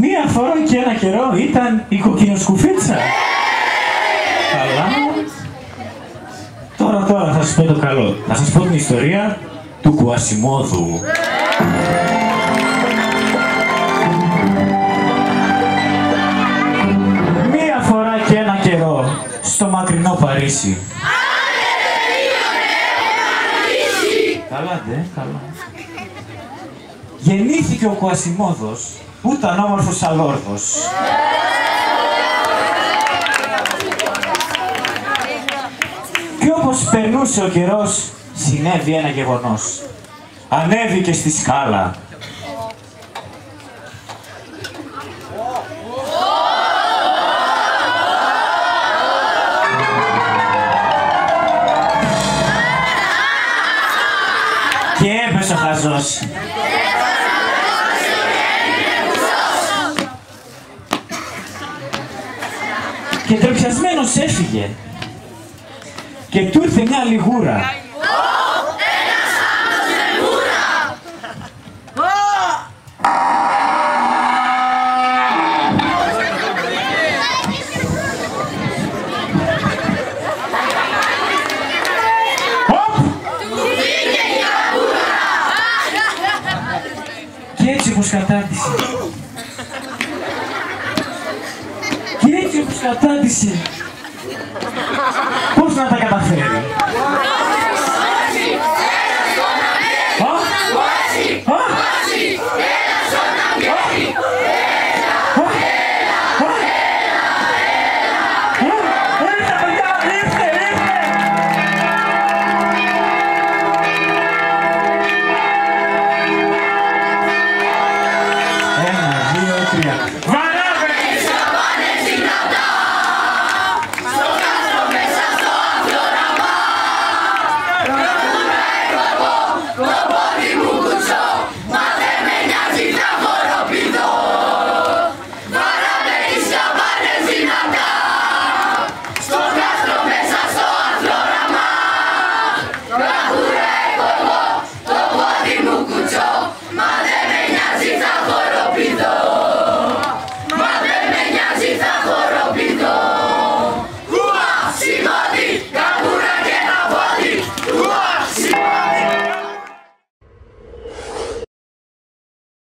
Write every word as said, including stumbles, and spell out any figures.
Μία φορά και ένα καιρό ήταν η κοκκινοσκουφίτσα. Καλά. Τώρα, τώρα θα σας πω το καλό. Θα σας πω την ιστορία του Κουασιμόδου. Μία φορά και ένα καιρό στο μακρινό Παρίσι. Καλά, ντε, καλά. Γεννήθηκε ο Κουασιμόδος, που ήταν όμορφος αλόρδος. Και όπως περνούσε ο καιρός, συνέβη ένα γεγονός. Ανέβηκε στη σκάλα. Και έπεσε ο χαζός. Και τροπιασμένος έφυγε. Και του ήρθε μια λιγούρα. Και έτσι όπως κατάντησε. Και έτσι όπως κατάντησε. Πώς να τα καταφέρει. Ένα, δύο, τρία.